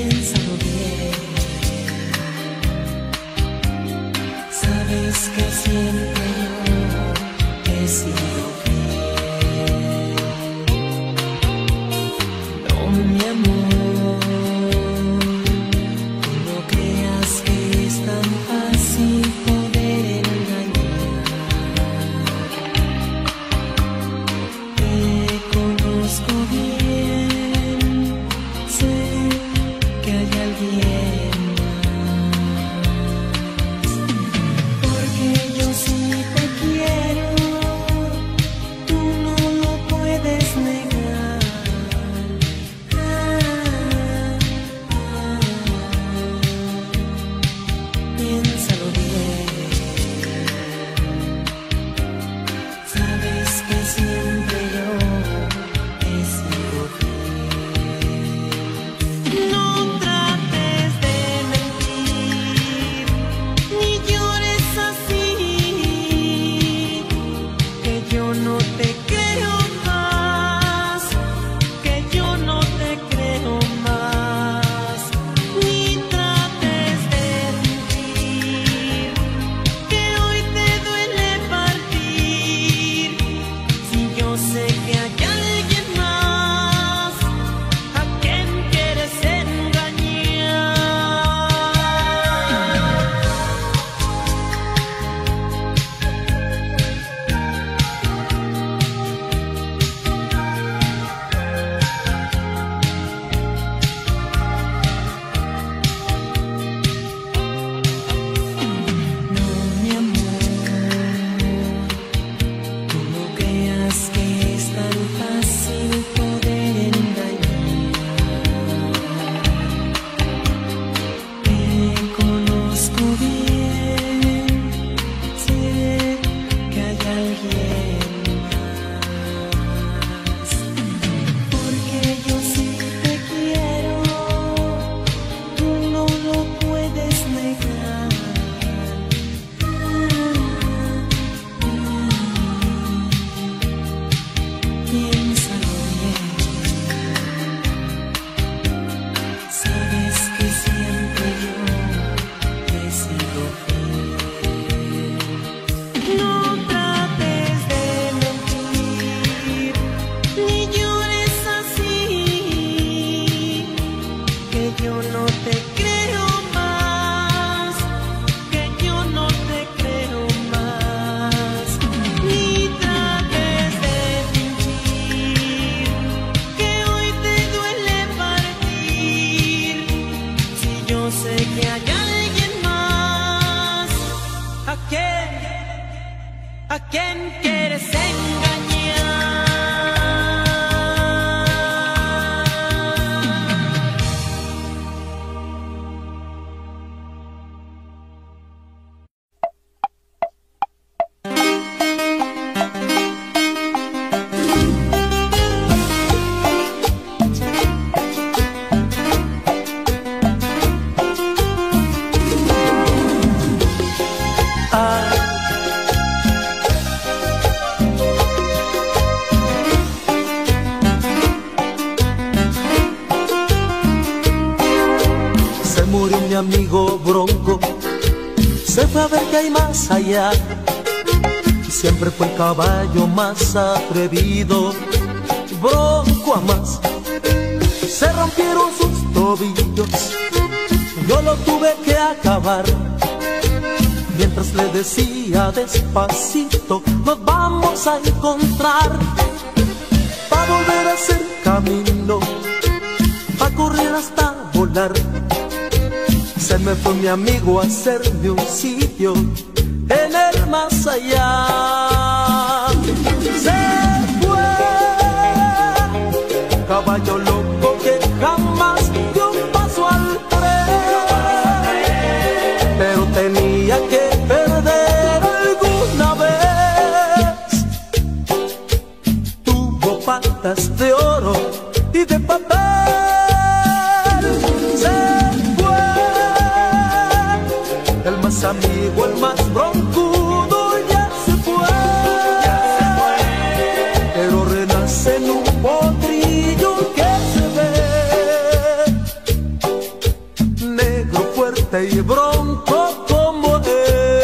Piénsalo bien. Sabes que siempre yo he sido fiel. No, mi amor, tú no creas que es tan fácil poder engañar. Te conozco bien, sé que hay alguien más, porque yo sí te quiero, tú no lo puedes negar. Piénsalo bien. Sabes que siempre yo he sido fiel. No trates de mentir, ni llores así, que yo no te creo más, que yo no te creo más. Ni trates de mentir, que hoy te duele partir, si yo sé que hay alguien más a quien quieres engañar. No, mi amor, tú no creas que es tan fácil poder engañar. Te conozco bien, sé que hay alguien más, porque yo sí te quiero, tú no lo puedes negar. Piénsalo bien. Sabes que siempre yo he sido fiel. No trates de mentir, ni llores así, que yo no te creo más, que yo no te creo más. Ni trates de fingir, que hoy te duele partir, si yo sé que hay alguien más a quien quieres engañar. Se murió mi amigo Bronco, se fue a ver qué hay más allá. Siempre fue el caballo más atrevido, Bronco a más. Se rompieron sus tobillos, yo lo tuve que acabar. Mientras le decía despacito, nos vamos a encontrar, pa' volver a hacer camino, pa' correr hasta volar. Se me fue mi amigo a hacerme un sitio en el más allá. Se fue, caballo loco que jamás dio un paso al tren, pero tenía que perder alguna vez. Tuvo patas de oro y de papel. El más amigo, el más broncudo ya se fue, pero renace en un potrillo que se fuerte y bronco como él.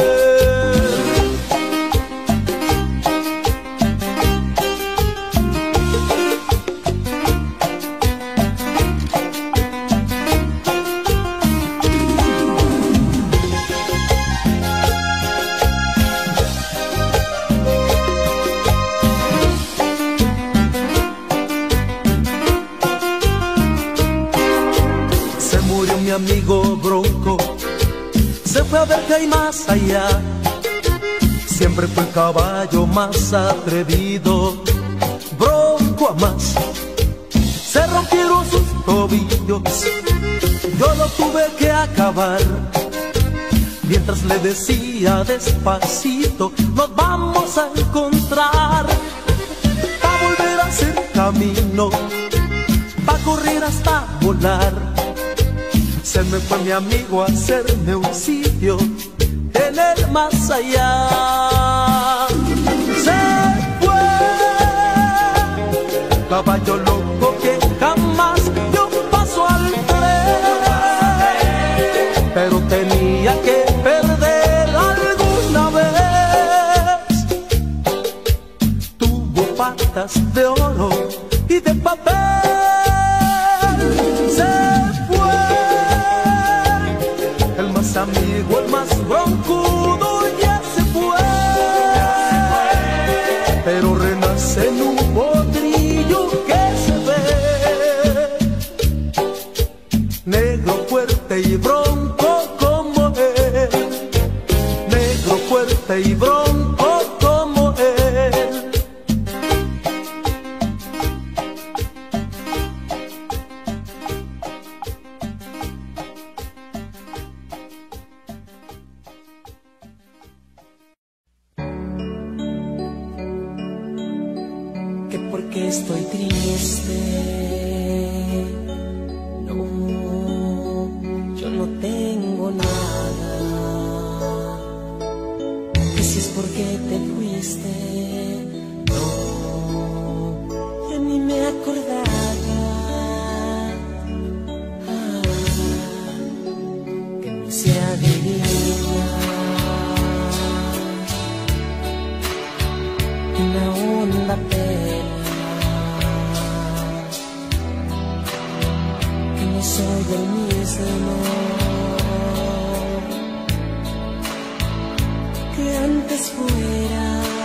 Mi amigo Bronco se fue a ver que hay más allá. Siempre fue el caballo más atrevido. Bronco a más. Se rompieron sus tobillos, yo lo tuve que acabar. Mientras le decía despacito, nos vamos a encontrar. Pa' volver a hacer camino, pa' correr hasta volar. Se me fue mi amigo a hacerme un sitio en el más allá. Se fue, caballo loco que jamás dio un paso al tren, pero tenía que perder alguna vez. Tuvo patas de oro y de papel. Amigo, el más broncudo ya se fue, pero renace en un potrillo que se ve, negro fuerte y bronco como él, negro fuerte y bronco como él. Porque estoy triste. No, yo no tengo nada. Que si es porque te fuiste, no, ya ni me acordaba. Que no se adivina una honda pena. No soy el mismo que antes fuera.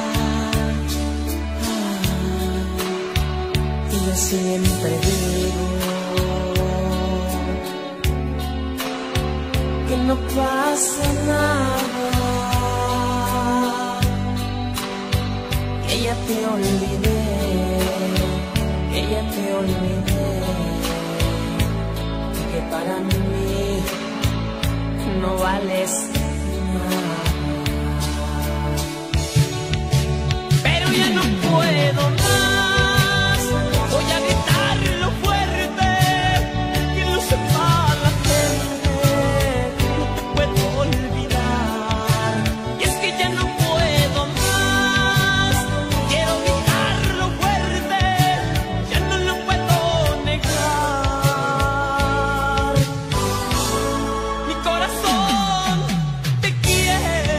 Y yo siempre digo que no pasa nada, que ya te olvidé, que ya te olvidé, que para mí no vales nada. Pero ya no puedo más, voy a gritarlo fuerte, que lo sepa la gente, que no te puedo olvidar. Y es que ya no puedo más, quiero gritarlo fuerte, ya no lo puedo negar. Mi corazón te quiere.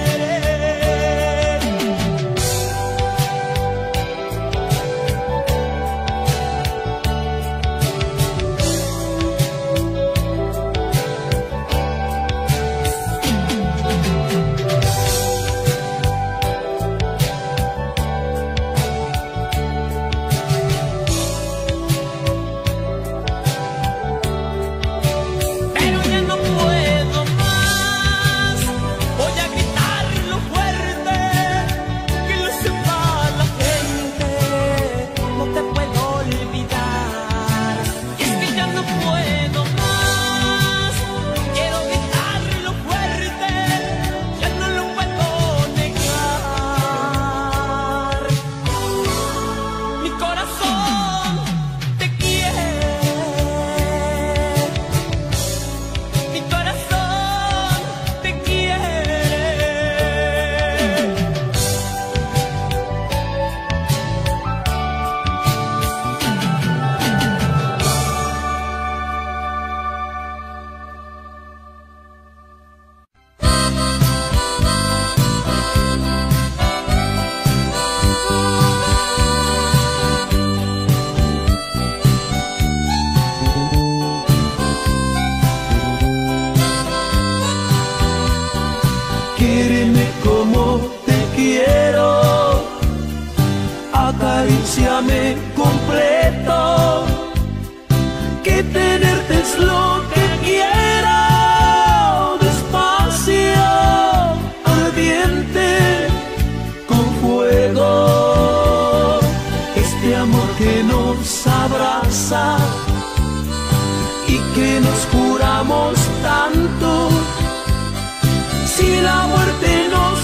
completo, que tenerte es lo que quiero, despacio, ardiente, con fuego, este amor que nos abraza y que nos juramos tanto. Si la muerte nos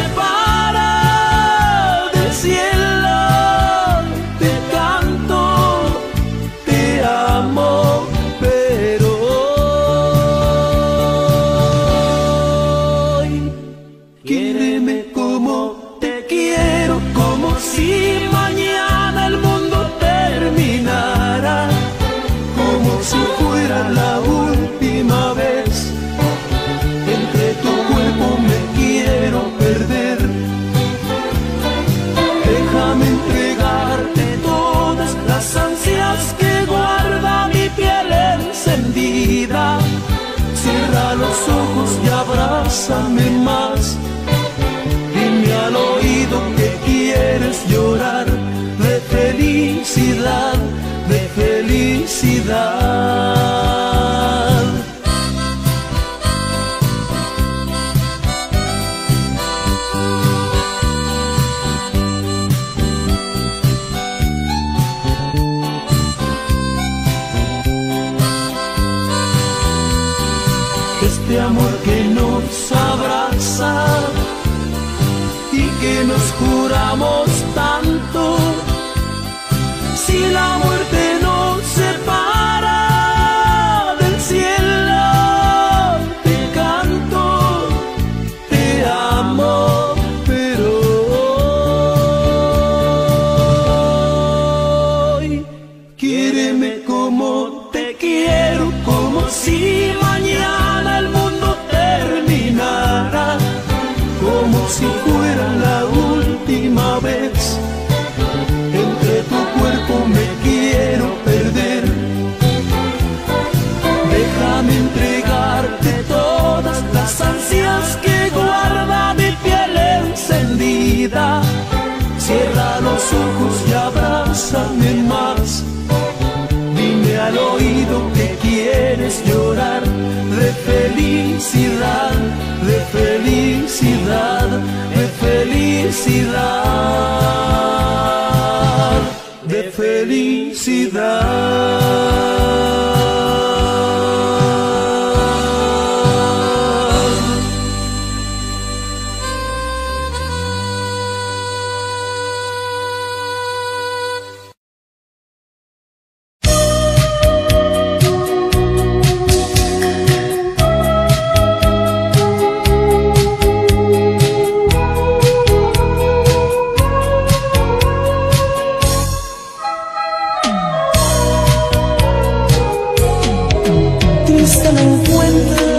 separa del cielo, te canto, te amo, pero hoy quiéreme como te quiero, como si mañana el mundo terminara, como si fuera la última vez. Entre tu cuerpo me quiero perder. Déjame entregarte todas las ansias que guarda mi piel encendida. Cierra los ojos y abrázame más. Dime al oído que quieres llorar de felicidad, de felicidad. Este amor que nos abraza y que nos juramos tanto, si la muerte nos separa del cielo, te canto, te amo, pero hoy quiéreme como te quiero, como si mañana el mundo terminara, como si fuera la última vez. Entre tu cuerpo me quiero perder. Déjame entregarte todas las ansias que guarda mi piel encendida. Cierra los ojos y abrázame más. Dime al oído que quieres llorar de felicidad, de felicidad, de felicidad, de felicidad. Triste me encuentro,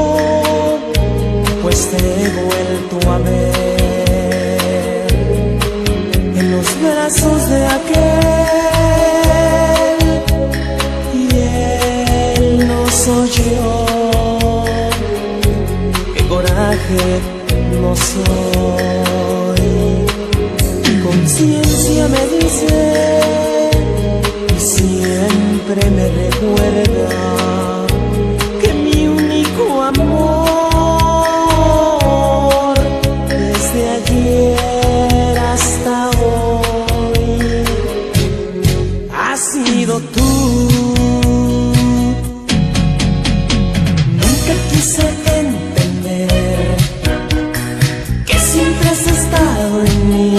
pues te he vuelto a ver en los brazos de aquel, y él no soy yo. Qué coraje no soy. Mi conciencia me dice y siempre me recuerda amor desde ayer hasta hoy has sido tú. Nunca quise entender que siempre has estado en mí.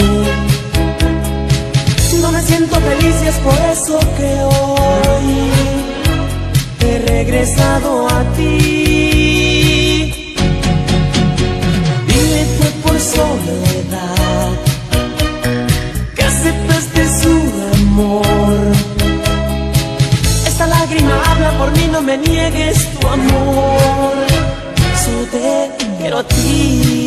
No me siento feliz y es por eso que hoy he regresado a ti. Soledad, que aceptaste su amor. Esta lágrima habla por mí, no me niegues tu amor. Solo te quiero a ti.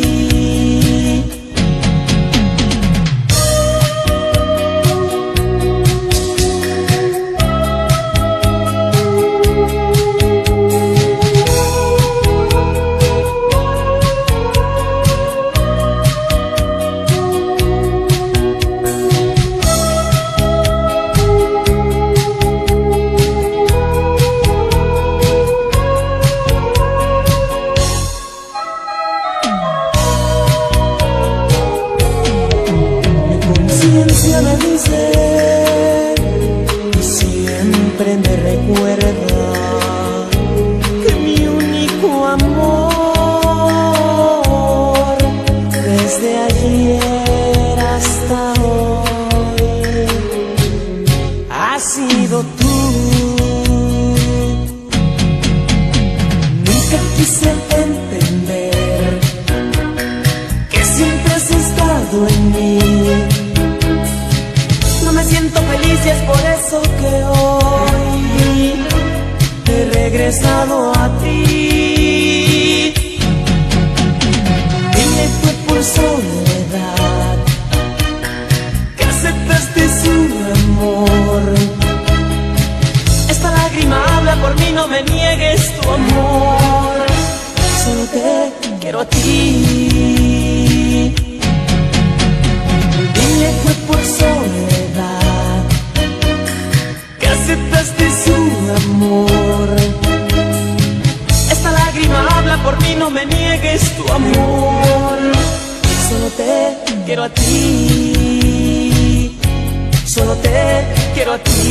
quiero a ti. Dile que por soledad que aceptaste su amor. Esta lágrima habla por mí, no me niegues tu amor. Solo te quiero a ti, solo te quiero a ti.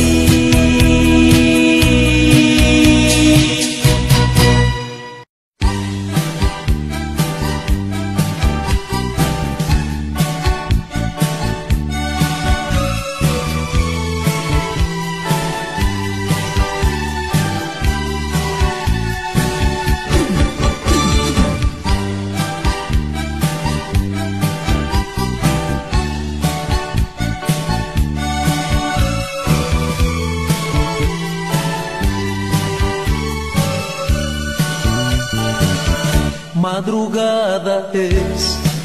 Madrugada es,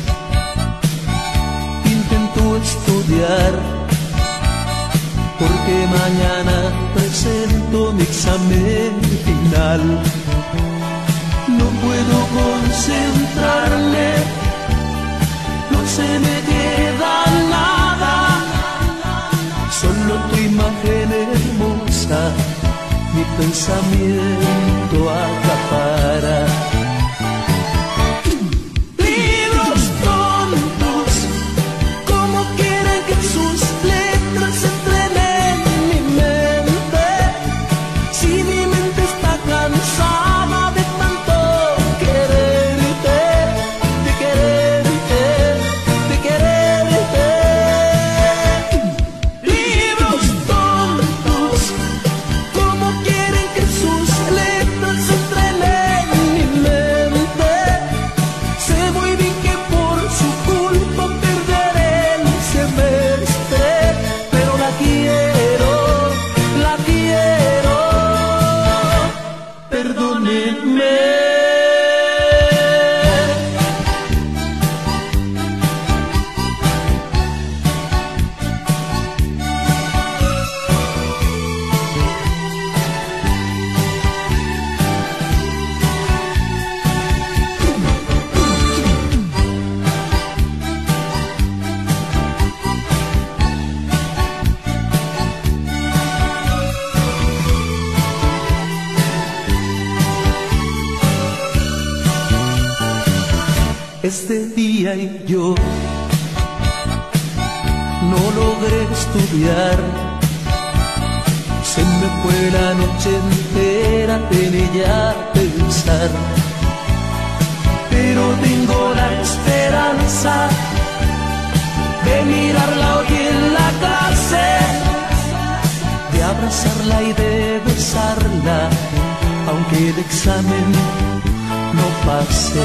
intento estudiar, porque mañana presento mi examen final. No puedo concentrarme, no se me queda nada, solo tu imagen hermosa, mi pensamiento acapara. Este día y yo no logré estudiar, se me fue la noche entera en ella pensar, pero tengo la esperanza de mirarla hoy en la clase, de abrazarla y de besarla, aunque el examen no pase.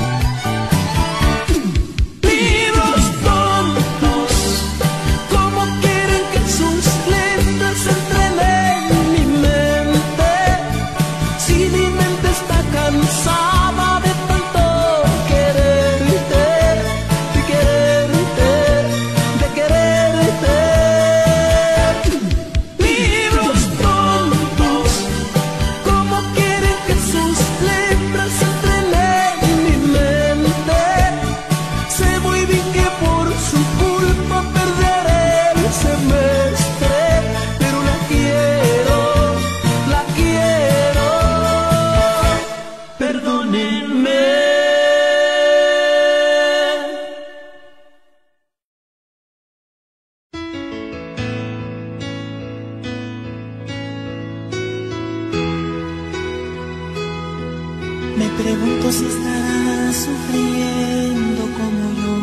Me pregunto si estarás sufriendo como yo.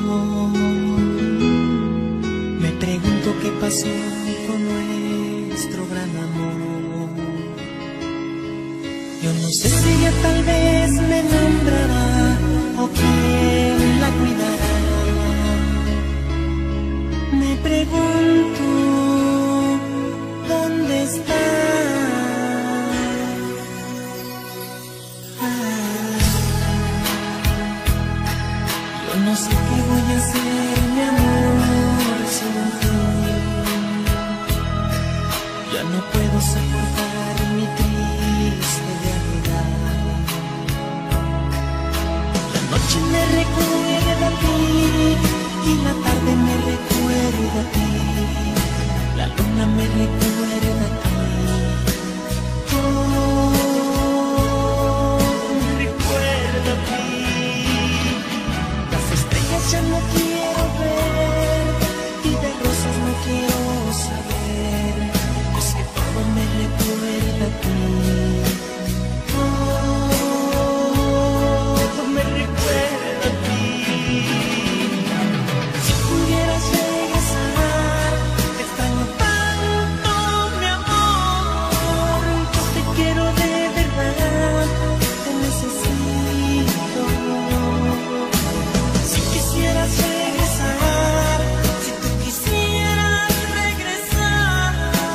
Me pregunto qué pasó con nuestro gran amor. Yo no sé si ella tal vez me nombrará o quién la cuidará. Me pregunto dónde está. No sé qué voy a hacer, mi amor, sin ti. Ya no puedo soportar mi triste realidad. La noche noche me recuerda a ti y la tarde me recuerda a ti. La luna me recuerda a ti. Me recuerda a ti. Las estrellas ya no quiero ver y de rosas no quiero saber. Es que todo me recuerda a ti. Todo me recuerda a ti. Si pudieras regresar, te extraño tanto, mi amor. Yo te quiero de verdad, te necesito. Si quisieras regresar, si tú quisieras regresar.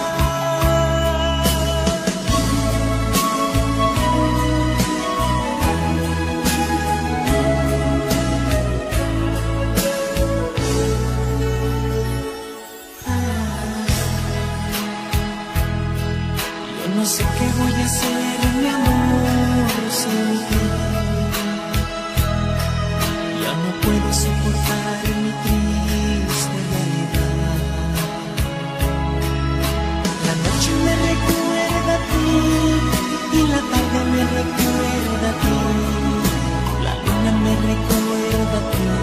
Yo no sé qué voy a hacer, mi amor, sin ti. Ya no puedo soportar mi triste realidad. La noche me recuerda a ti y la tarde me recuerda a ti. La luna me recuerda a ti.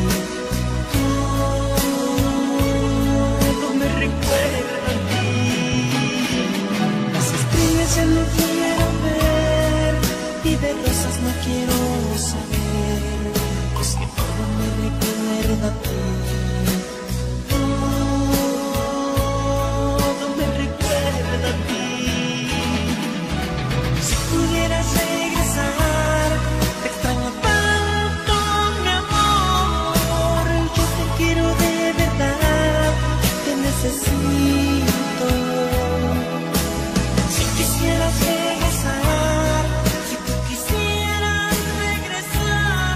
Todo me recuerda a ti. Las estrellas ya no quiero ver y de rosas no quiero saber. Es que todo me recuerda a ti. Todo me recuerda a ti. Si pudieras regresar, te extraño tanto, mi amor. Yo te quiero de verdad, te necesito. Si quisieras regresar, si tú quisieras regresar.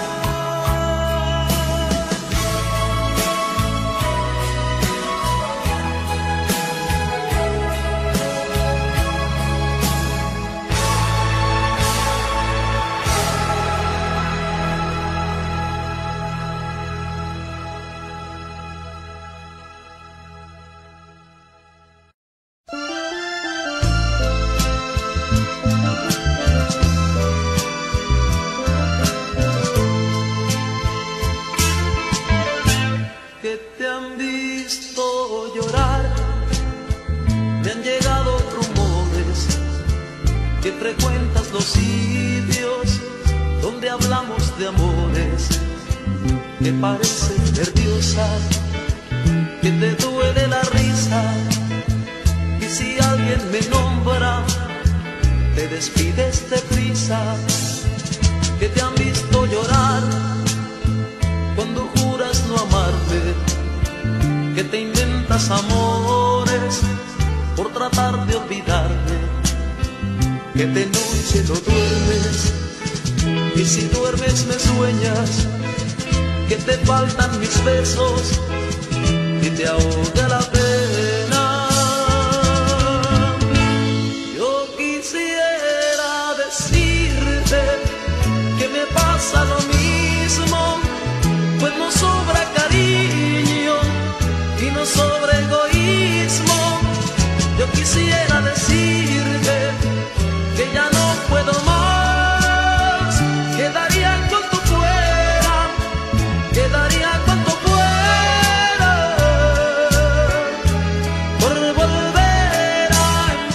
Que te han visto llorar, me han llegado rumores que frecuentas los sitios donde hablamos de amores, que pareces nerviosa, que te duele la risa, y si alguien me nombra, te despides deprisa. Que te han visto llorar cuando juras no amarme, que te inventas amores por tratar de olvidarme, que de noche no duermes y si duermes me sueñas, que te faltan mis besos y te ahoga la pena. Yo quisiera decirte que me pasa lo mismo, pues no sobra cariño y no sobra egoísmo. Yo quisiera decirte que ya no puedo más, que daría cuanto fuera, que daría cuanto fuera por volver a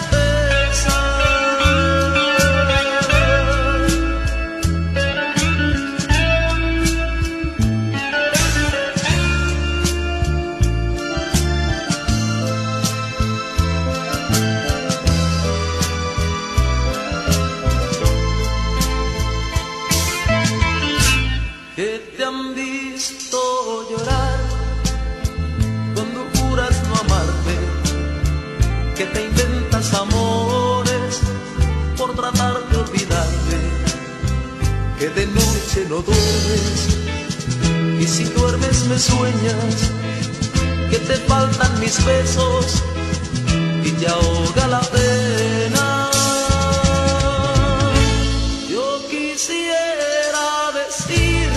que te han visto llorar cuando juras no amarme, que te inventas amores por tratar de olvidarme, que de noche no duermes y si duermes me sueñas, que te faltan mis besos y te ahoga la pena. Yo quisiera decir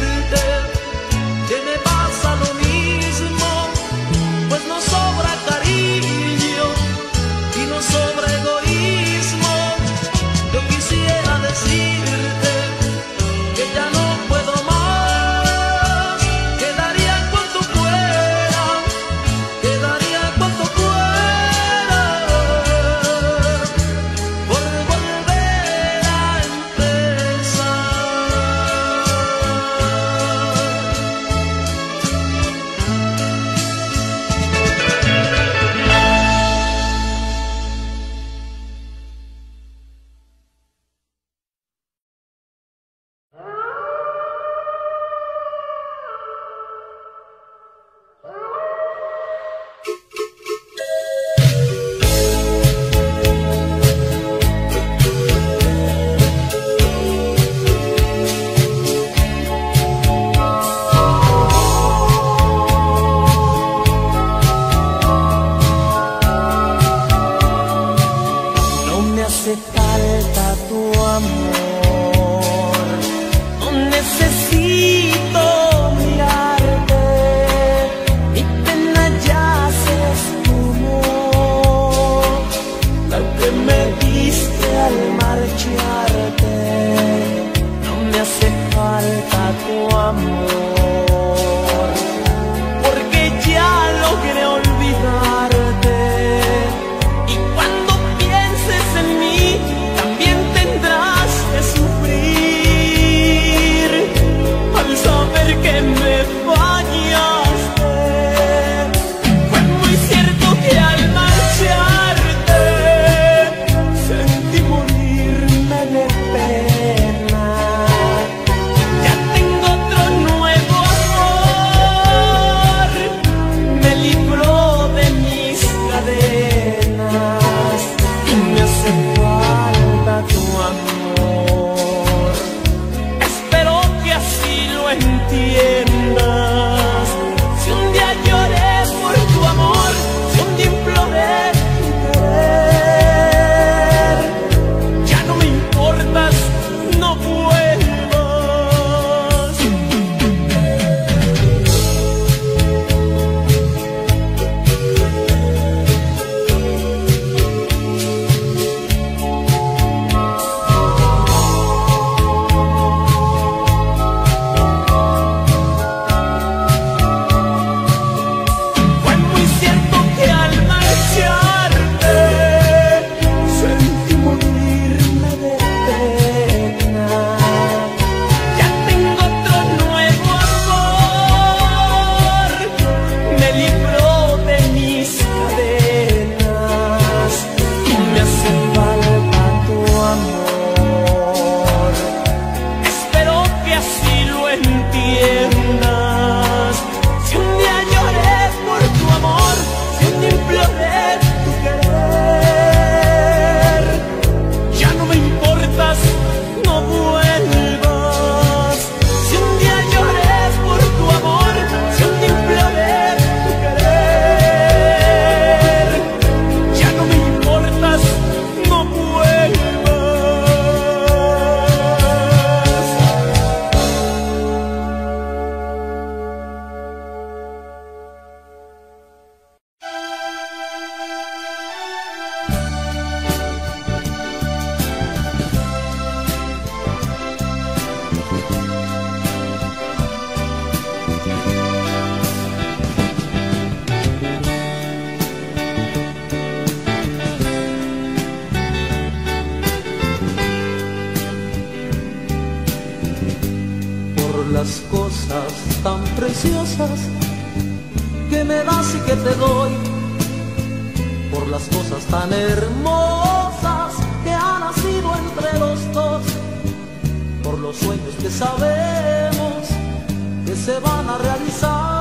las cosas tan preciosas que me das y que te doy, por las cosas tan hermosas que han nacido entre los dos, por los sueños que sabemos que se van a realizar.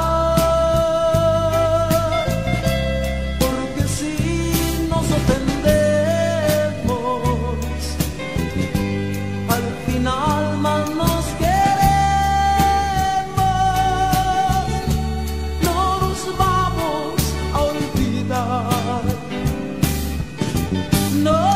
Porque si nos ofendemos, al final más nos queremos. No nos vamos a olvidar. No.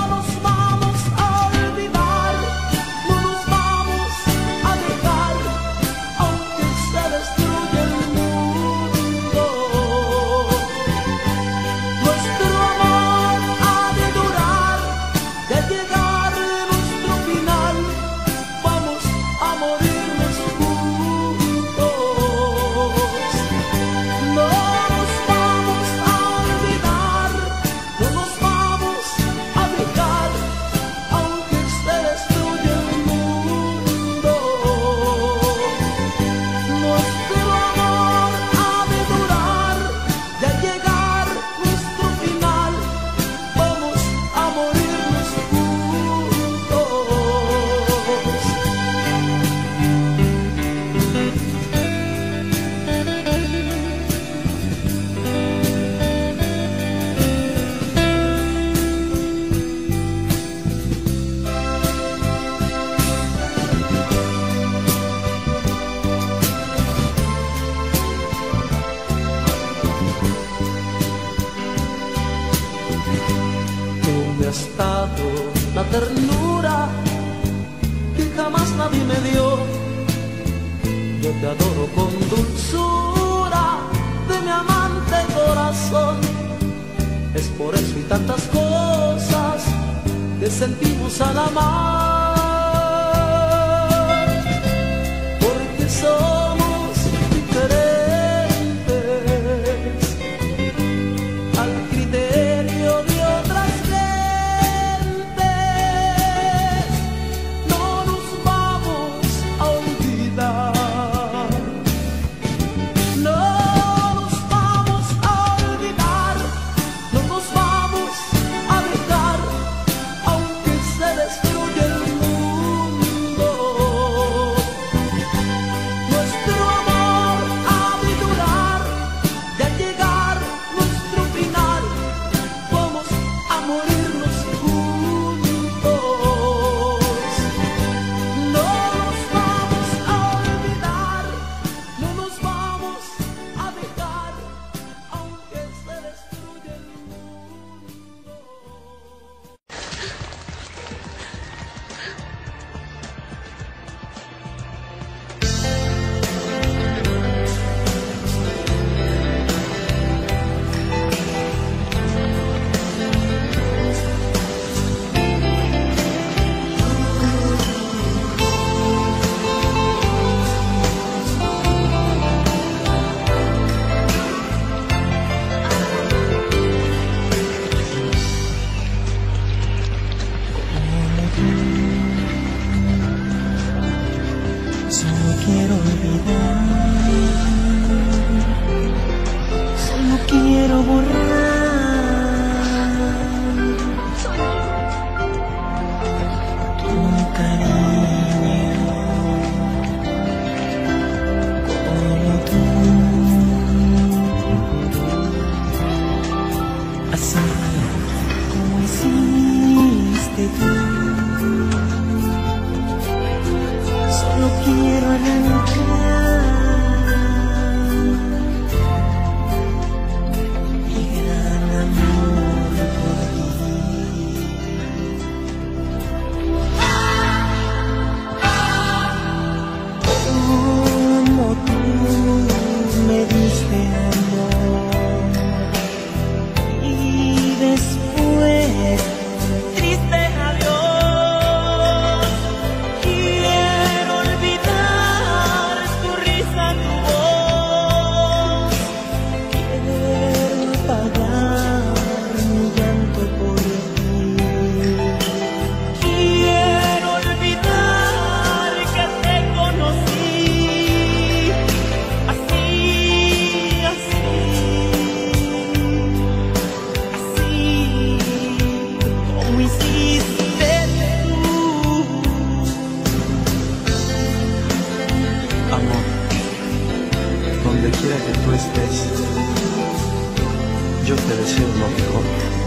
La ternura que jamás nadie me dio. Yo te adoro con dulzura de mi amante corazón. Es por eso y tantas cosas que sentimos al amar, porque somos diferentes al criterio de otras. Triste adiós, quiero olvidar tu quiera que tú estés, yo te deseo lo mejor.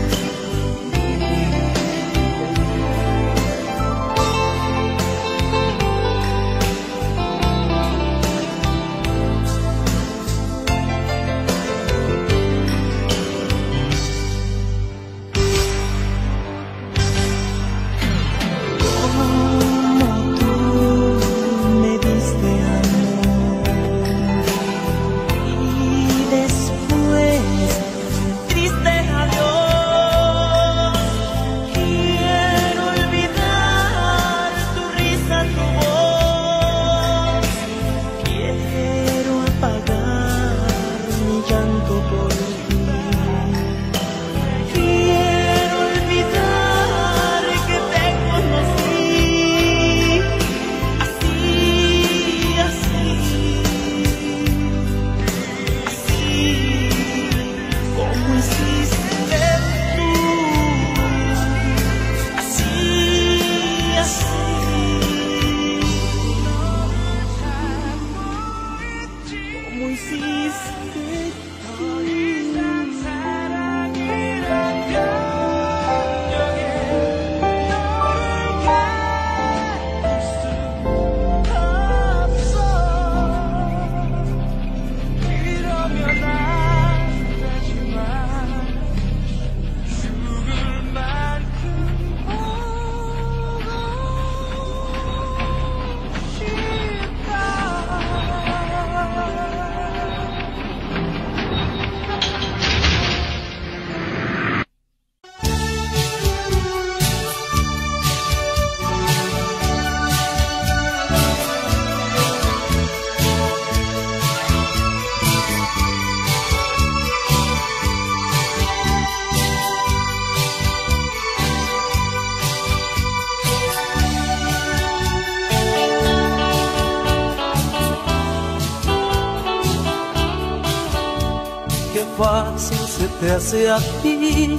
Fácil se te hace a ti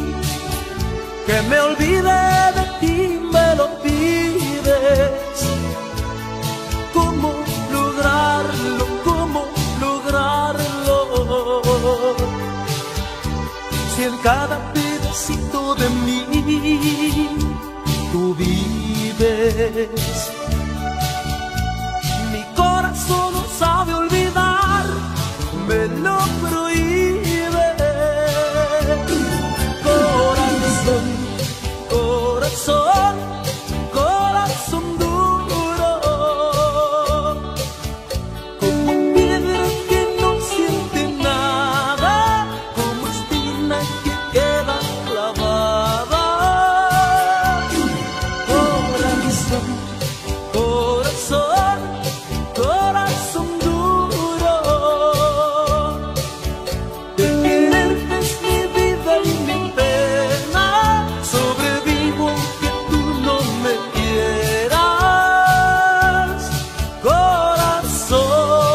que me olvide de ti, me lo pides. ¿Cómo lograrlo? ¿Cómo lograrlo? Si en cada pedacito de mí tú vives. Mi corazón no sabe olvidar, me lo prohíbe. Corazón, corazón duro, como piedra que no siente nada, como espina que queda clavada. Corazón, corazón, corazón duro, de quererte es mi vida y mi pena. Sobrevivo aunque tú no me quieras, corazón.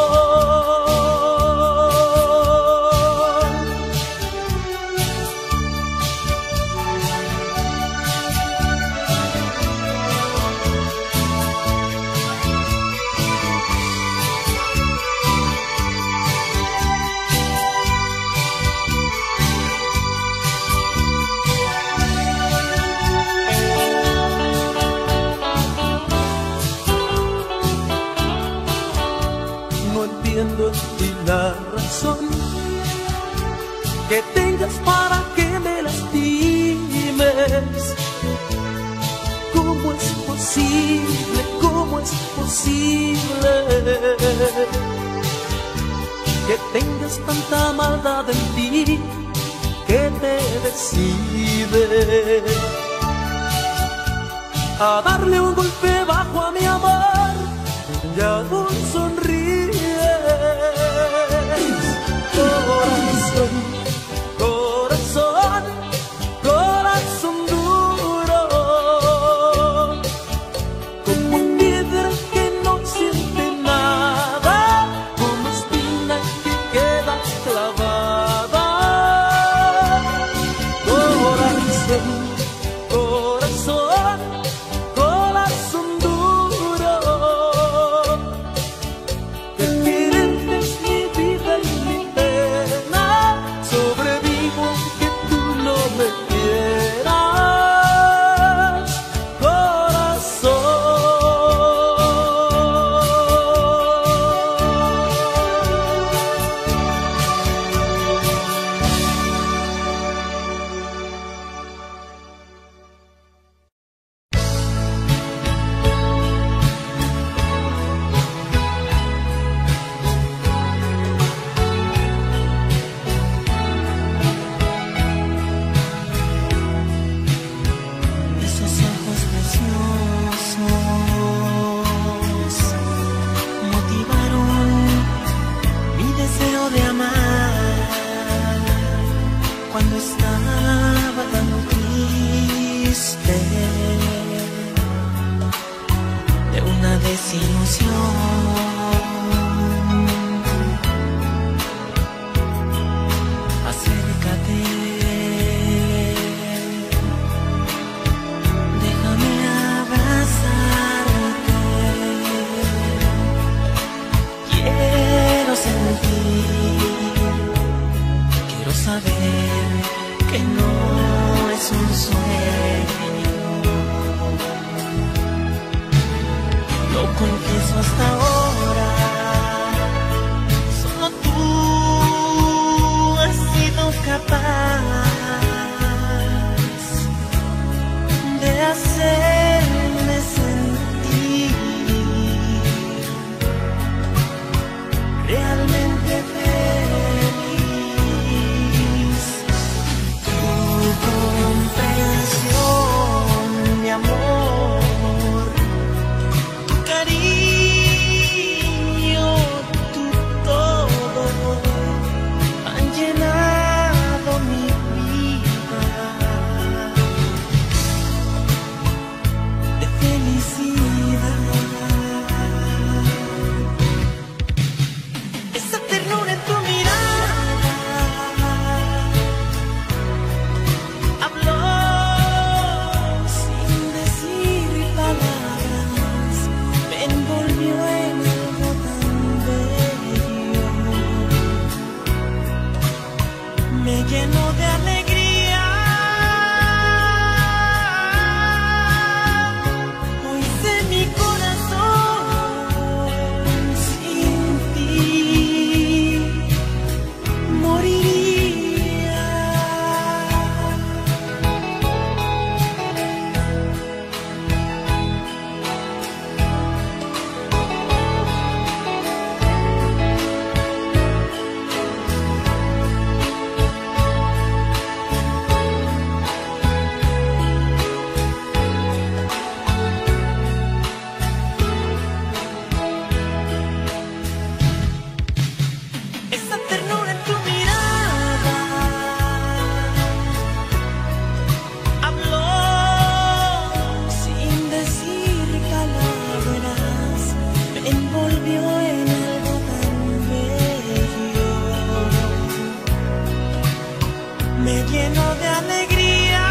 No entiendo en ti la razón que tengas para que me lastimes. ¿Cómo es posible? ¿Cómo es posible que tengas tanta maldad en ti que te decides a darle un golpe bajo a mi amor y aún sonríes? Corazón, corazón, corazón duro, como piedra que no siente nada, como espina que queda clavada. Corazón, corazón, corazón duro, ilusión. Acércate, déjame abrazarte. Quiero sentir, quiero saber que no es un sueño. Lo confieso hasta ahora, solo tú has sido capaz de hacerme sentir realmente feliz. Tu comprensión, mi amor, tu cariño, tu todo han llenado mi vida de felicidad. Esa ternura en tu mirada habló sin decir palabras, me envolvió en algo tan bello, me llenó de alegría. Hoy sé mi corazón, sin ti moriría. Esa ternura en tu mirada habló sin decir palabras, me envolvió en algo tan bello, me llenó de alegría.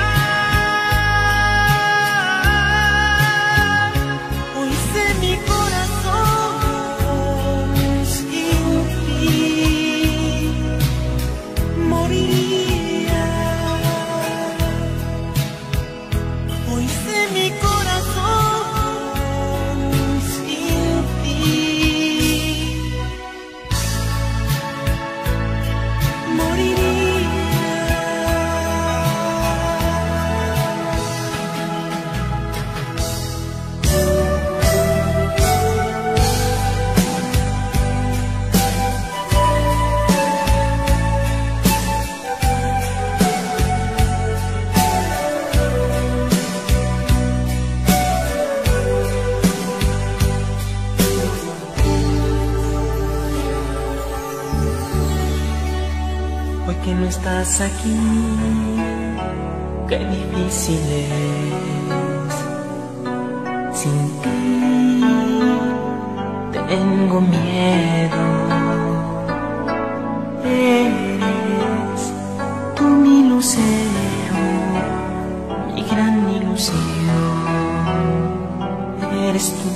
Hoy sé mi corazón, sin ti moriría. Hoy sé mi corazón, sin ti moriría. Hoy que no estás aquí, qué difícil es. Sin ti tengo miedo. Eres tú mi lucero, mi gran ilusión. Eres tú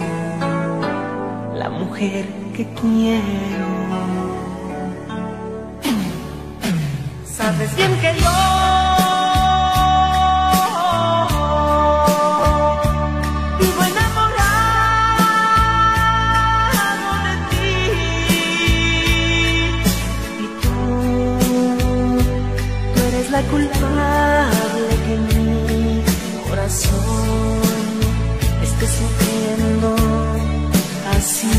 la mujer que quiero. Sabes bien que yo vivo enamorado de ti, y tú eres la culpable que mi corazón esté sufriendo así.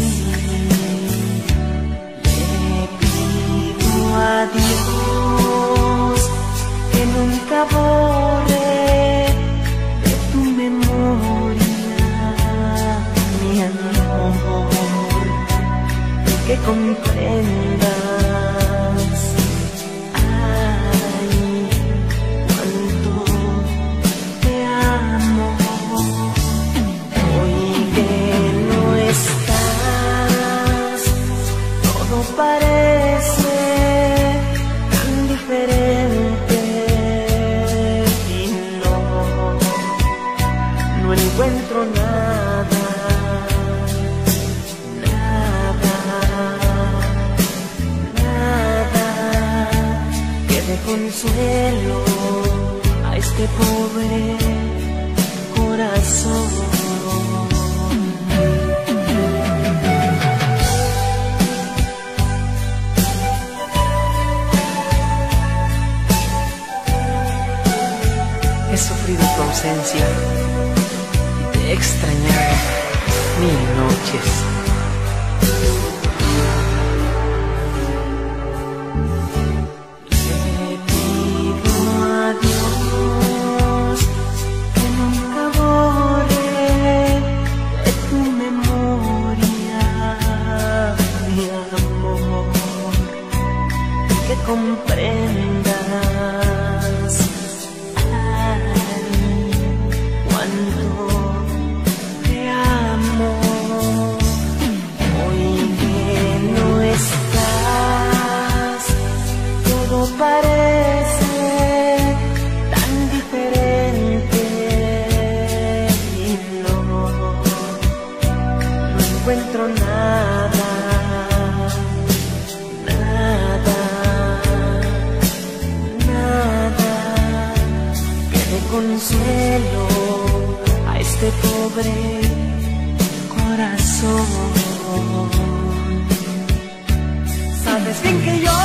Le pido a Dios que nunca borre de tu memoria mi amor, que comprendas, ay, cuánto te amo. Hoy que no es consuelo a este pobre corazón. He sufrido tu ausencia y te he extrañado 1000 noches. Le pido a Dios que nunca borre de tu memoria, mi amor, que comprendas parece tan diferente y no encuentro nada, que dé consuelo a este pobre corazón. Sabes bien que yo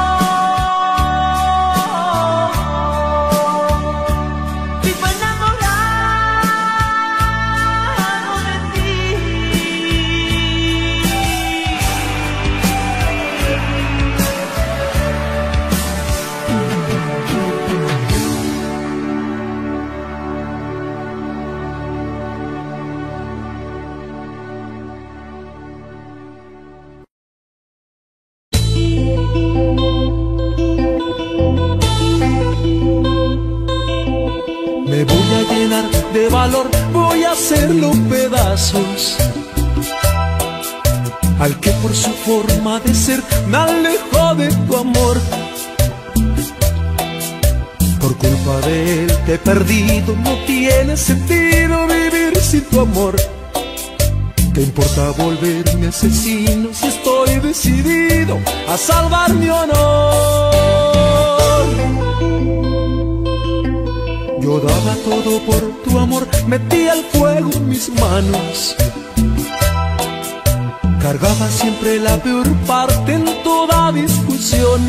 me voy a llenar de valor, voy a hacerlo pedazos al que por su forma de ser me alejó de tu amor. Por culpa de él te he perdido, no tiene sentido vivir sin tu amor. ¿Qué importa volverme asesino si estoy decidido a salvar mi honor? Yo daba todo por tu amor, metí al fuego mis manos. Cargaba siempre la peor parte en toda discusión.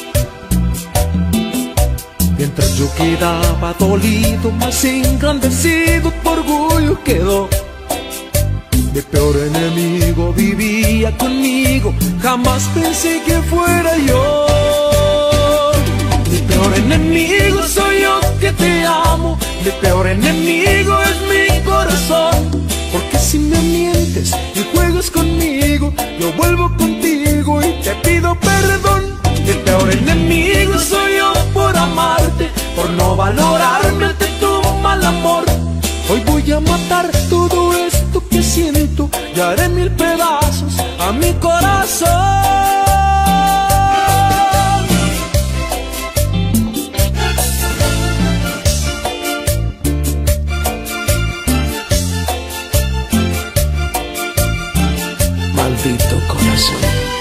Mientras yo quedaba dolido, más engrandecido tu orgullo quedó. Mi peor enemigo vivía conmigo, jamás pensé que fuera yo. Mi peor enemigo soy yo que te amo, mi peor enemigo es mi corazón. Porque si me mientes y juegas conmigo, yo vuelvo contigo y te pido perdón. Mi peor enemigo soy yo por amarte, por no valorarme ante tu mal amor. Hoy voy a matar todo esto que siento y haré 1000 pedazos a mi corazón. Maldito corazón.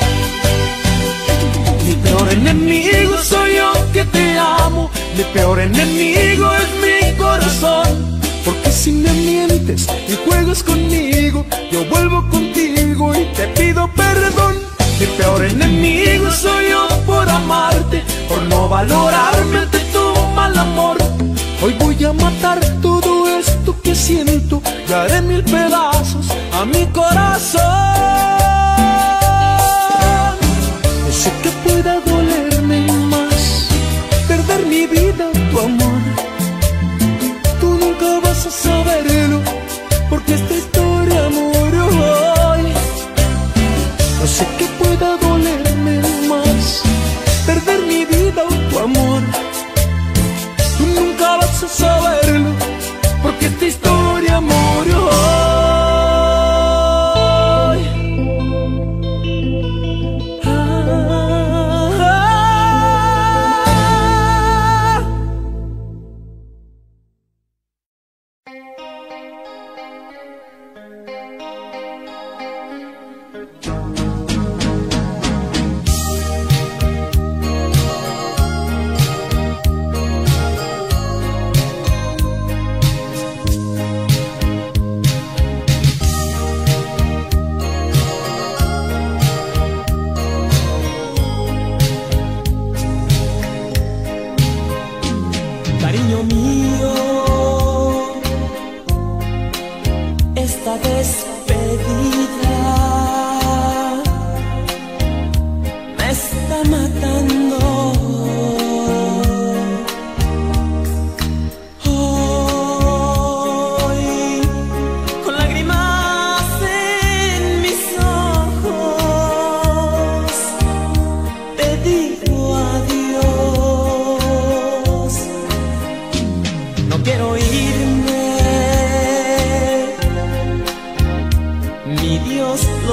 Mi peor enemigo soy yo que te amo, mi peor enemigo es mi corazón. Porque si me mientes y juegas conmigo, yo vuelvo contigo y te pido perdón. Mi peor enemigo soy yo por amarte, por no valorarme ante tu mal amor. Hoy voy a matar todo esto que siento y haré 1000 pedazos a mi corazón. No sé que pueda dolerme más perder mi vida, tu amor. Tú nunca vas a saberlo, porque esta historia murió hoy. No sé que pueda dolerme más perder mi vida o tu amor. Tú nunca vas a saberlo, porque esta historia murió hoy.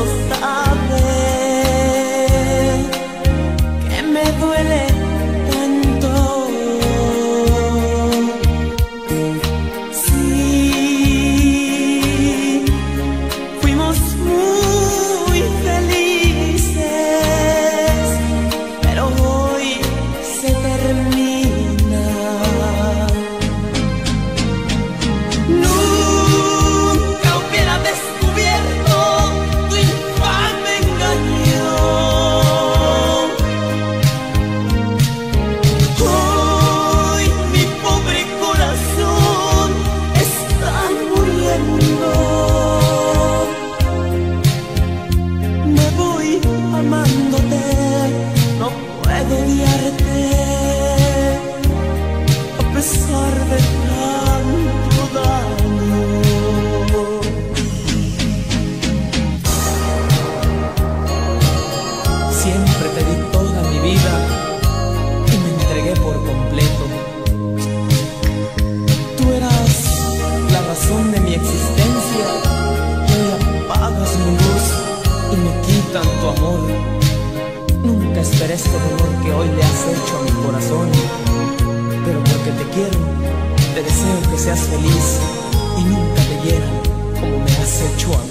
lo sabe, que me duele tanto. Sí, fuimos muy felices, pero hoy se termina. Nunca hubiera descubierto tu infame engaño. Hoy mi pobre corazón está muriendo. Me voy amándote, no puedo odiarte, a pesar de tanto daño. Siempre te di toda mi vida y me entregué por completo. Tú eras la razón de mi existencia y hoy apagas mi luz y me quitan tu amor. Nunca esperé este dolor que hoy le has hecho a mi corazón, pero porque te quiero, te deseo que seas feliz y nunca te hieran como me has hecho a mí.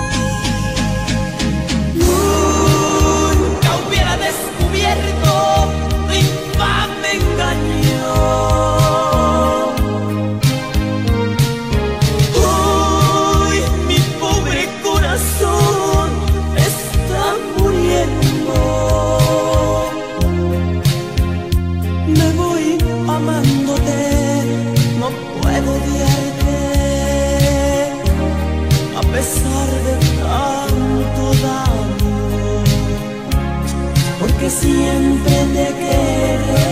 Nunca hubiera descubierto tu infame engaño. Hoy mi pobre corazón está muriendo. Me voy amándote, no puedo odiarte, a pesar de tanto daño, porque siempre te querré.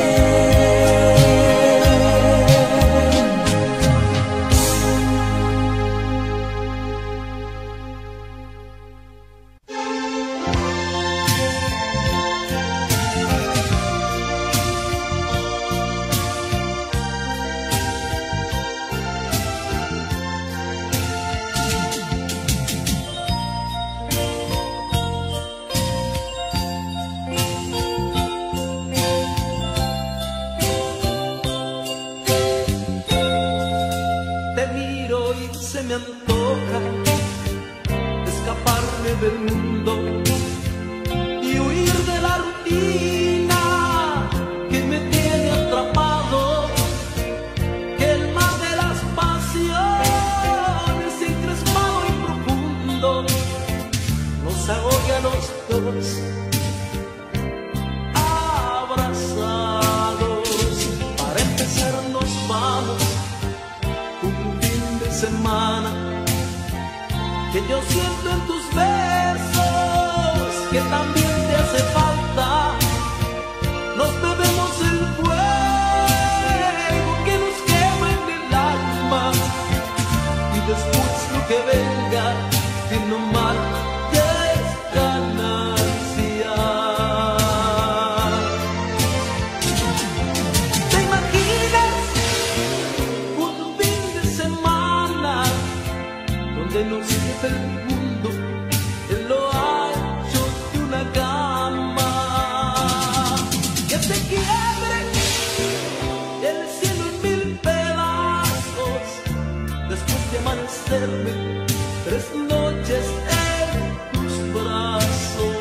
Te miro y se me antoja escaparme del mundo y huir de la rutina que me tiene atrapado, que el mar de las pasiones encrespado y profundo nos ahoga a los dos abrazados. Para empezar nos vamos un fin de semana, que yo siento en tus besos que también te hace falta. Nos bebemos el fuego que nos quema en el alma y después lo que venga, que no mal ya es ganancia. ¿Te imaginas un fin de semana donde nos lleve el mundo en lo ancho de una cama? Que se quiebre el cielo en mil pedazos después de amanecerme 3 noches en tus brazos.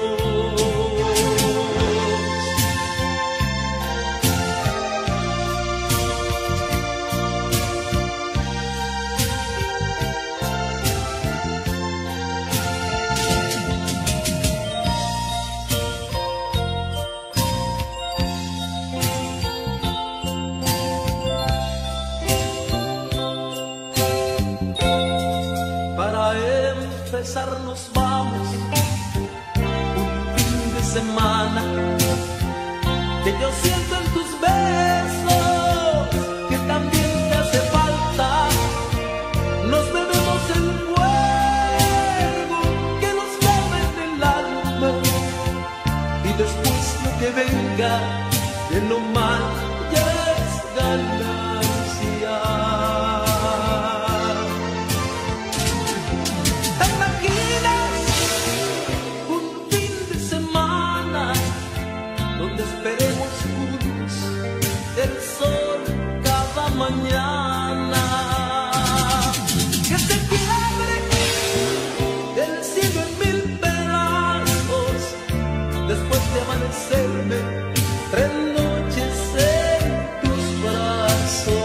Para empezar nos vamos un fin de semana, que yo siento en tus besos que también te hace falta. Nos bebemos el fuego que nos quema en el alma y después lo que venga de lo mal ya es ganancia. ¿Te imaginas adormecerme 3 noches en tus brazos.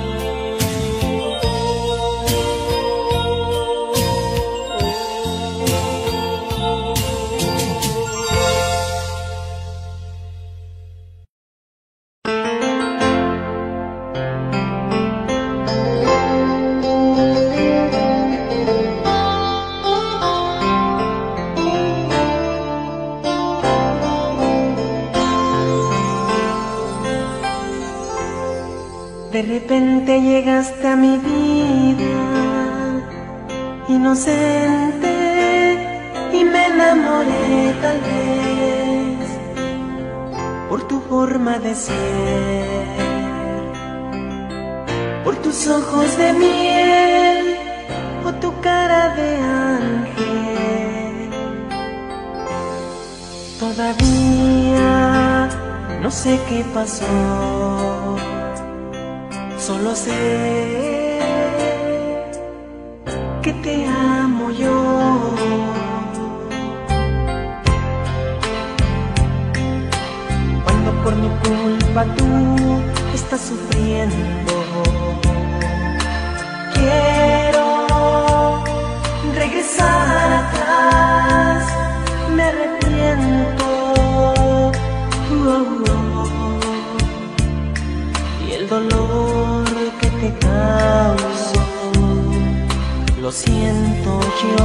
De repente llegaste a mi vida, inocente, y me enamoré tal vez por tu forma de ser, por tus ojos de miel o tu cara de ángel. Todavía no sé qué pasó, solo sé que te amo yo. Cuando por mi culpa tú estás sufriendo, quiero regresar atrás, me arrepiento. Y el dolor que te causo, lo siento yo.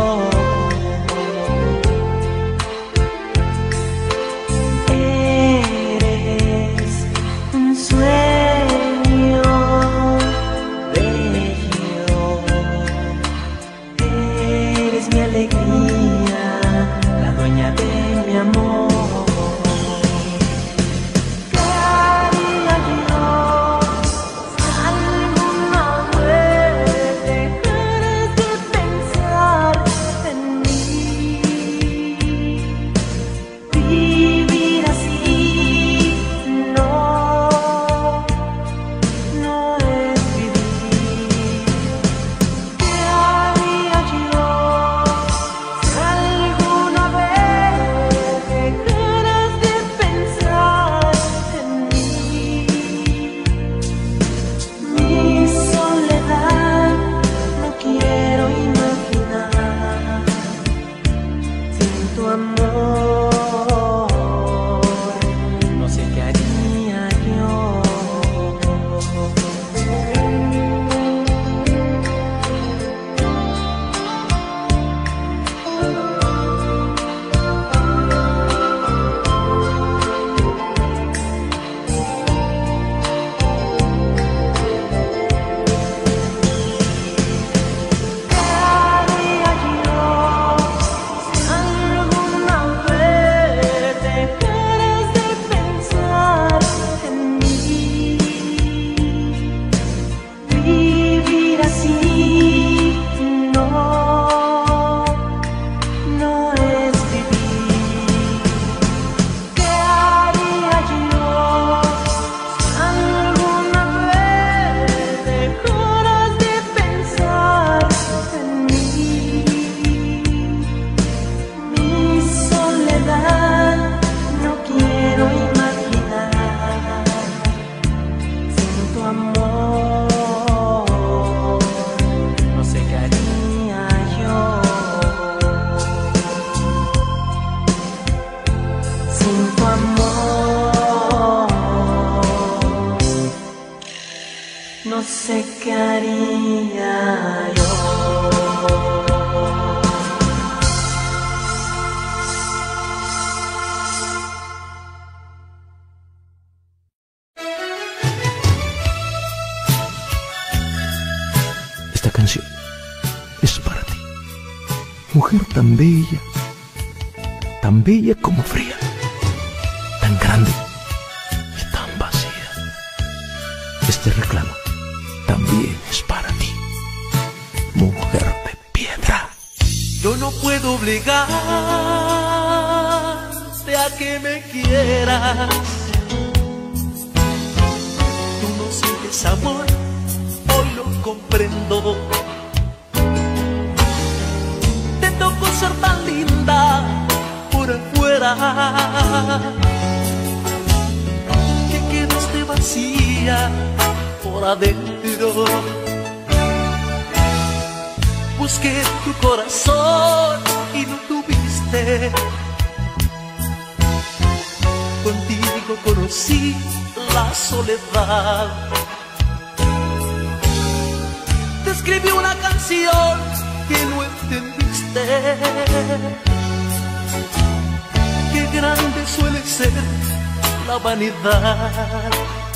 Eres un sueño bello, eres mi alegría, la dueña de mi amor. No sé qué haría yo. Esta canción es para ti, mujer tan bella como fría, tan grande y tan vacía. Este reclamo también es para ti, mujer de piedra. Yo no puedo obligarte a que me quieras. Tú no sientes amor, hoy lo comprendo. Te tocó ser tan linda por afuera, vacía por adentro. Busqué tu corazón y no tuviste. Contigo conocí la soledad. Te escribí una canción que no entendiste. Qué grande suele ser la vanidad.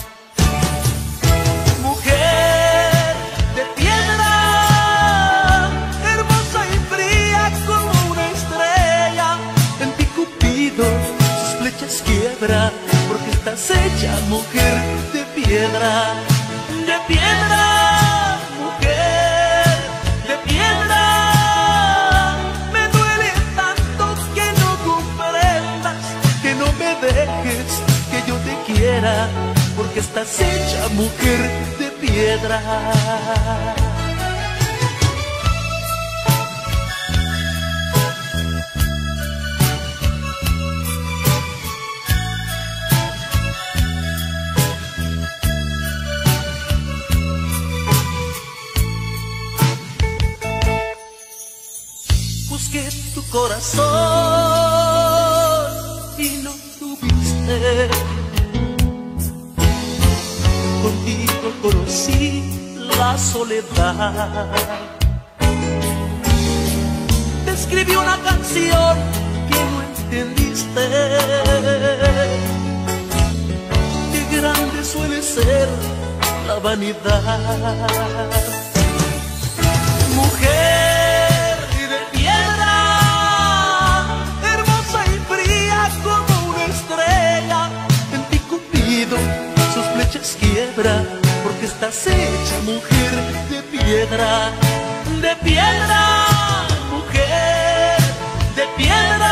Mujer de piedra, hermosa y fría como una estrella, en ti Cupido sus flechas quiebra, porque estás hecha mujer de piedra. De piedra, mujer de piedra. Me duele tanto que no comprendas, que no me dejes que yo te quiera, porque estás hecha mujer de piedra. Busqué tu corazón y no tuviste. Contigo conocí la soledad. Te escribí una canción que no entendiste. Qué grande suele ser la vanidad. Mujer de piedra, hermosa y fría como una estrella, en ti Cupido sus flechas quiebra, porque estás hecha mujer de piedra. De piedra, mujer de piedra.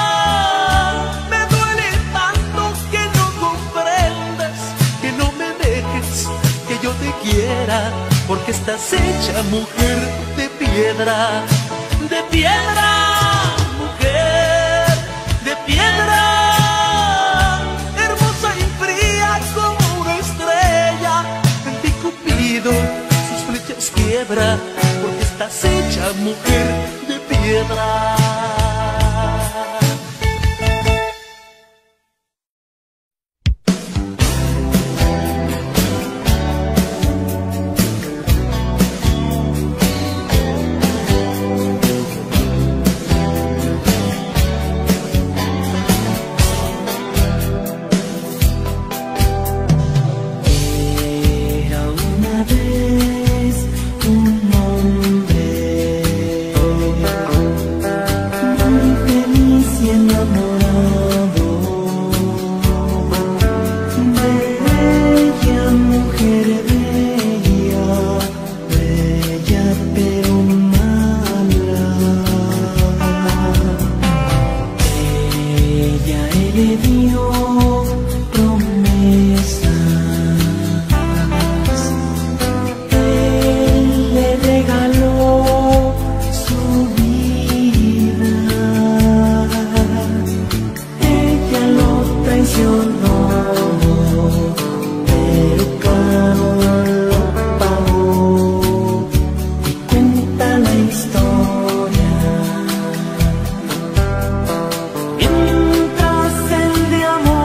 Me duele tanto que no comprendas, que no me dejes que yo te quiera, porque estás hecha mujer de piedra. De piedra, mujer de piedra. Hermosa y fría como una estrella, en ti Cupido sus flechas quiebra, porque estás hecha mujer de piedra. Mientras el de amor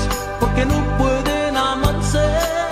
porque no pueden amarse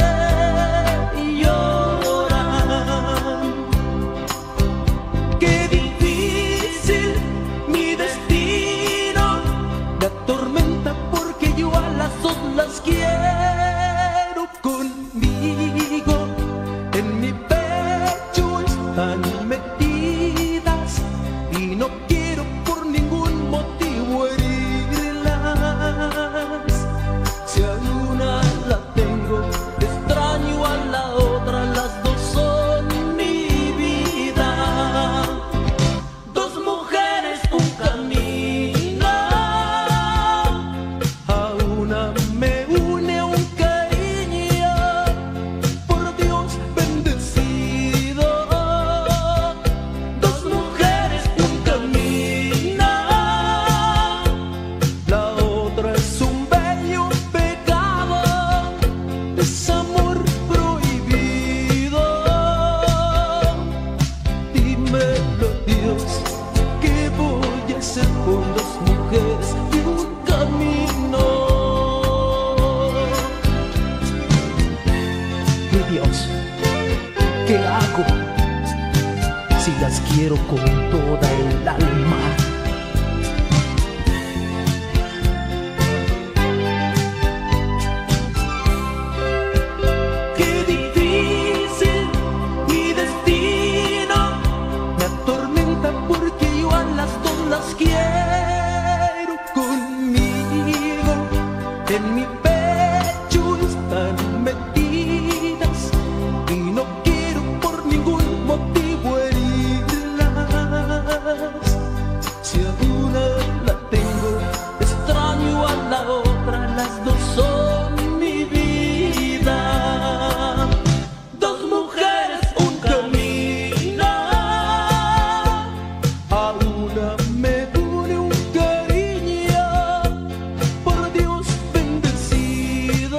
y lloran. Qué difícil mi destino, me atormenta porque yo a las dos las quiero conmigo. En mi pecho están metidas y no quiero por ningún motivo herirlas. Si a una la tengo, extraño a la otra, las dos son mi vida. Dos mujeres, un camino, a una me une un cariño, por Dios bendecido. Dos mujeres, un camino, la otra es un bello pecado, es amor prohibido. Dímelo, Dios, ¿qué voy a hacer con dos mujeres y un camino? Mi Dios, ¿qué hago si las quiero con toda el alma? Qué difícil mi destino, me atormenta porque yo a las dos las quiero conmigo. En mi pecho están metidas y no quiero por ningún motivo herirlas. Si a una la tengo, extraño a la otra, las dos son mi vida. Dos mujeres, un camino, a una me une un cariño, por Dios bendecido.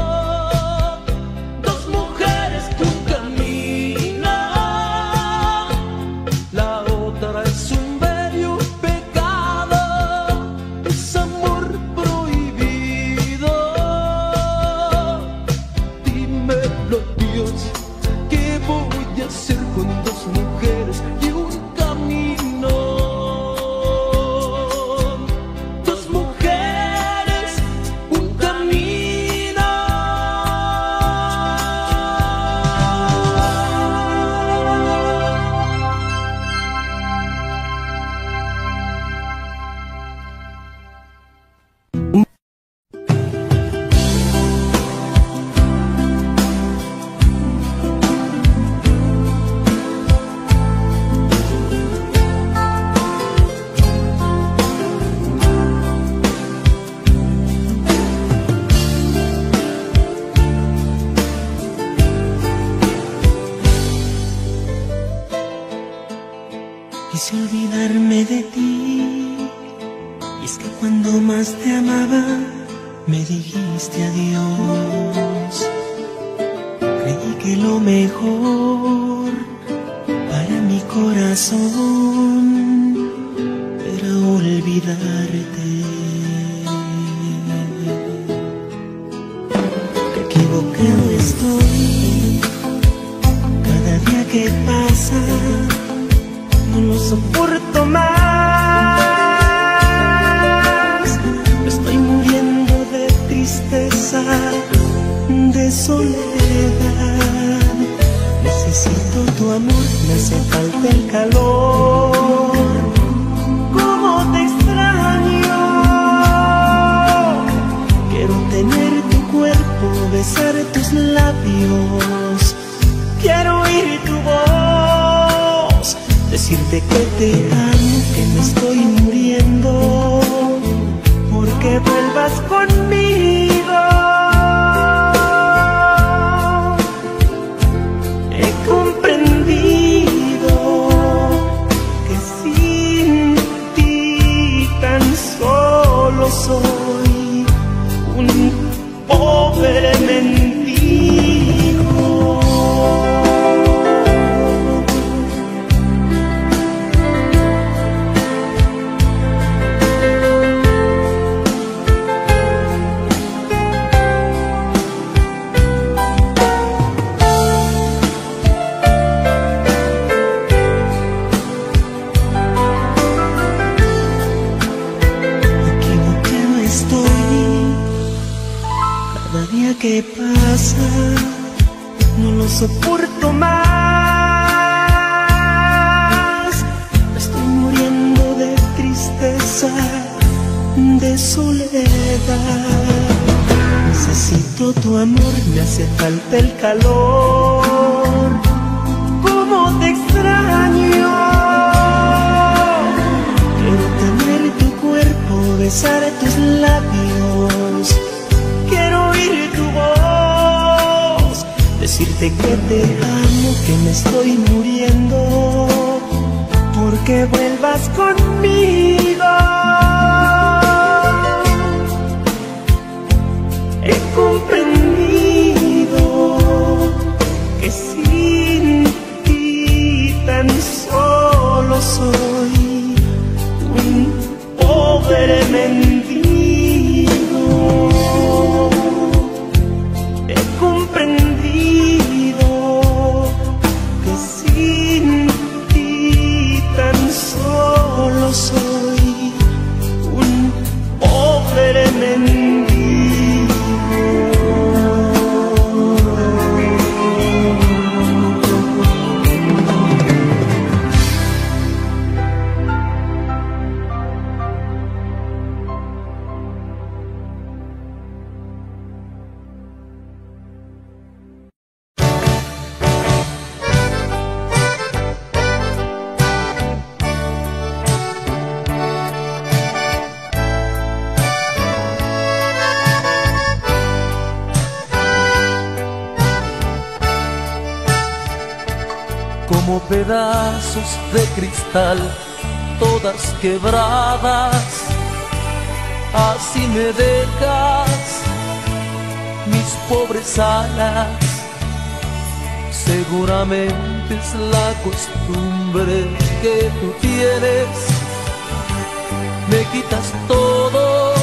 Dos mujeres, un camino, la otra es un bello pecado, es amor prohibido. Dímelo, Dios, ¿qué voy a hacer con dos mujeres y un camino? Dos mujeres, un camino. Quise olvidarme de ti, y es que cuando más te amaba, me dijiste adiós. Creí que lo mejor para mi corazón era olvidarte. Qué equivocado estoy, cada día que pasa no lo soporto más. Me estoy muriendo de tristeza, de soledad. Necesito tu amor, me hace falta el calor. ¿Cómo te extraño? Quiero tener tu cuerpo, besar tus labios. Quiero oír tu voz, decirte que te amo, que me estoy muriendo, porque vuelvas conmigo. He comprendido que sin ti tan solo soy un pobre mendigo. Cada día que pasa no lo soporto más. Estoy muriendo de tristeza, de soledad. Necesito tu amor, me hace falta el calor. ¿Cómo te extraño? Quiero tener tu cuerpo, besar tus labios. Quiero oír tu voz, decirte que te amo, que me estoy muriendo, porque vuelvas conmigo. He comprendido que sin ti tan solo soy un pobre mendigo. He comprendido que sin ti tan solo soy un pobre mendigo. Como pedazos de cristal, todas quebradas, así me dejas mis pobres alas. Seguramente es la costumbre que tú tienes, me quitas todo,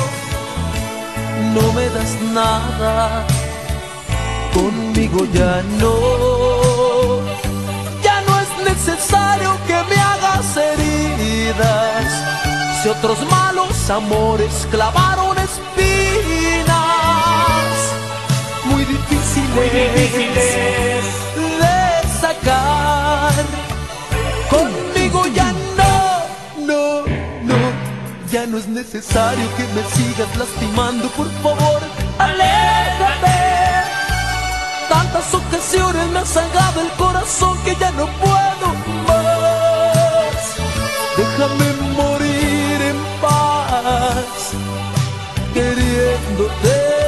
no me das nada, conmigo ya no. Necesario que me hagas heridas, si otros malos amores clavaron espinas muy difíciles de sacar. Conmigo ya no, ya no es necesario que me sigas lastimando, por favor, aléjate. Tantas ocasiones me has sangrado el corazón que ya no puedo más. Déjame morir en paz, queriéndote.